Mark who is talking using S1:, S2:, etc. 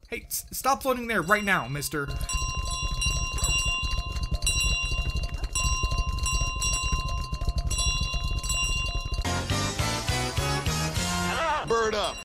S1: Hey, stop floating there right now, mister.
S2: Bird up.